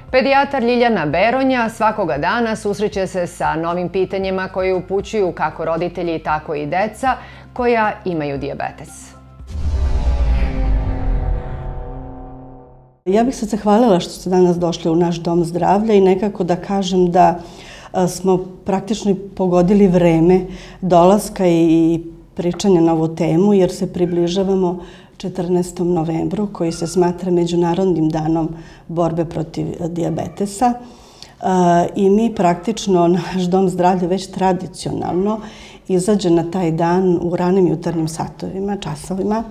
Pedijatar Ljiljana Beronja svakoga dana susreće se sa novim pitanjima koje upućuju kako roditelji, tako i deca koja imaju dijabetes. Ja bih se zahvalila što ste danas došli u naš dom zdravlja i nekako da kažem da smo praktično pogodili vreme dolaska i pričanja na ovu temu, jer se približavamo 14. novembru, koji se smatra Međunarodnim danom borbe protiv dijabetesa. I mi praktično, naš dom zdravlja već tradicionalno izađe na taj dan u ranim jutarnjim satovima, časovima,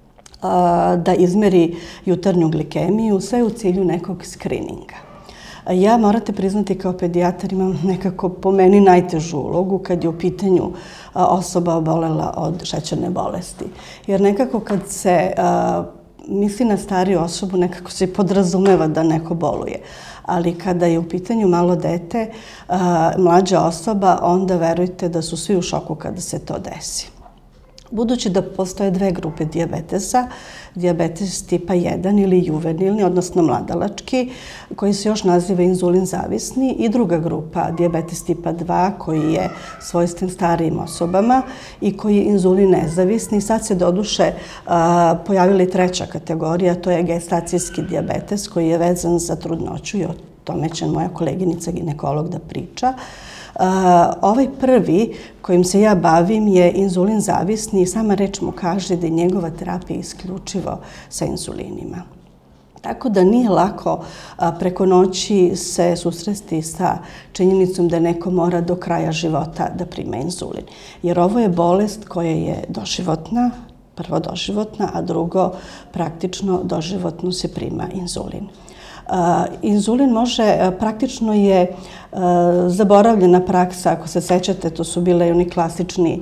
da izmeri jutarnju glikemiju, sve u cilju nekog skrininga. Ja, morate priznati, kao pedijatar imam nekako po meni najtežu ulogu kad je u pitanju osoba obolela od šećerne bolesti. Jer nekako kad se misli na stariju osobu, nekako se podrazumeva da neko boluje. Ali kada je u pitanju malo dete, mlađa osoba, onda verujte da su svi u šoku kada se to desi. Budući da postoje dve grupe dijabetesa, dijabetes tipa 1 ili juvenilni, odnosno mladalački, koji se još naziva inzulin zavisni, i druga grupa, dijabetes tipa 2, koji je svojstven starijim osobama i koji je inzulin nezavisni. Sad se doduše pojavila i treća kategorija, to je gestacijski dijabetes, koji je vezan za trudnoću, i o tome će moja koleginica ginekolog da priča. Ovaj prvi kojim se ja bavim je inzulin zavisni i sama reč mu kaže da je njegova terapija isključivo sa inzulinima. Tako da nije lako preko noći se susresti sa činjenicom da neko mora do kraja života da prima inzulin. Jer ovo je bolest koja je doživotna, prvo doživotna, a drugo praktično doživotno se prima inzulin. Inzulin praktično je zaboravljena praksa, ako se sećate, to su bile oni klasični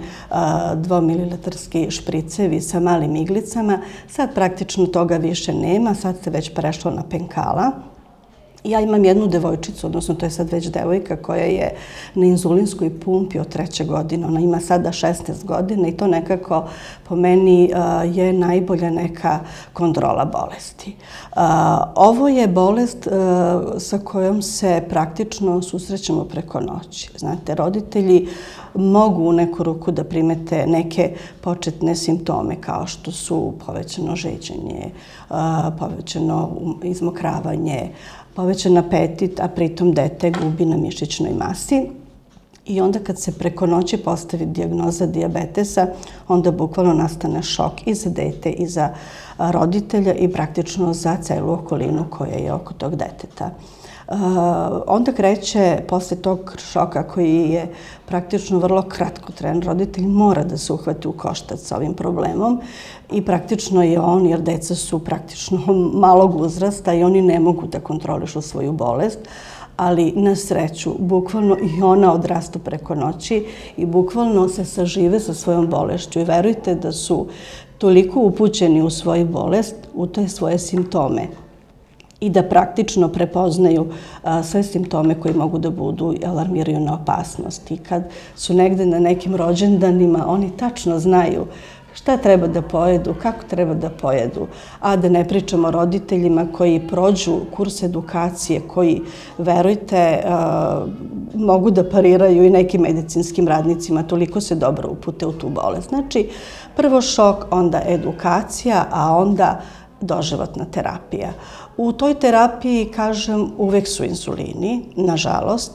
2 ml špricevi sa malim iglicama. Sad praktično toga više nema, sad se već prešlo na penkala. Ja imam jednu devojčicu, odnosno to je sad već devojka, koja je na inzulinskoj pumpi od 3. godine. Ona ima sada 16 godina i to nekako po meni je najbolja neka kontrola bolesti. Ovo je bolest sa kojom se praktično susrećemo preko noći. Znate, roditelji mogu u neku ruku da primete neke početne simptome kao što su povećano žeđenje, povećano izmokravanje, povećan apetit, a pritom dete gubi na mišićnoj masi. I onda kad se preko noći postavi dijagnoza dijabetesa, onda bukvalno nastane šok i za dete i za roditelja i praktično za celu okolinu koja je oko tog deteta. Onda kreće, posle tog šoka koji je praktično vrlo kratkotrajan, roditelj mora da se uhvati u koštac sa ovim problemom i praktično je on, jer deca su praktično malog uzrasta i oni ne mogu da kontrolišu svoju bolest, ali na sreću, bukvalno i ona odrasta preko noći i bukvalno se sažive sa svojom bolešću i verujte da su toliko upućeni u svoju bolest, u te svoje simptome, i da praktično prepoznaju sve simptome koji mogu da budu i alarmiraju na opasnost. I kad su negde na nekim rođendanima, oni tačno znaju šta treba da pojedu, kako treba da pojedu. A da ne pričamo o roditeljima koji prođu kurs edukacije, koji, verujte, mogu da pariraju i nekim medicinskim radnicima, toliko se dobro upute u tu bolest. Znači, prvo šok, onda edukacija, a onda doživotna terapija. U toj terapiji, kažem, uvek su inzulini, nažalost,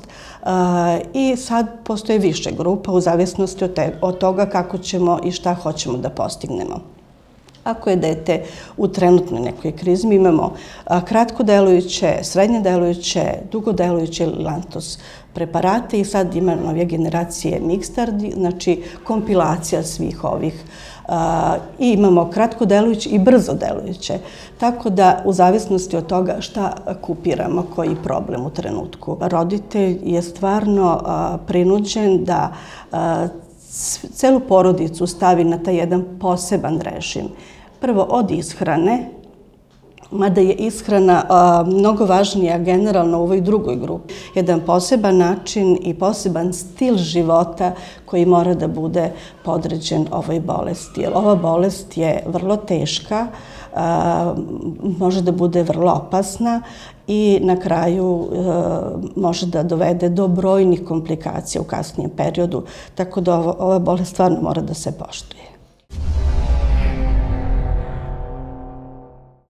i sad postoje više grupa u zavisnosti od toga kako ćemo i šta hoćemo da postignemo. Ako je dete u trenutnoj nekoj krizi, mi imamo kratko delujuće, srednje delujuće, dugo delujuće Lantus preparate i sad ima novije generacije Mixtard, znači kompilacija svih ovih. I imamo kratko delujuće i brzo delujuće. Tako da, u zavisnosti od toga šta kupiramo, koji problem u trenutku, roditelj je stvarno prinuđen da celu porodicu stavi na taj jedan poseban režim. Prvo od ishrane, mada je ishrana mnogo važnija generalno u ovoj drugoj grupi. Jedan poseban način i poseban stil života koji mora da bude podređen ovoj bolesti. Jer ova bolest je vrlo teška, može da bude vrlo opasna i na kraju može da dovede do brojnih komplikacija u kasnijem periodu, tako da ova bolest stvarno mora da se poštuje.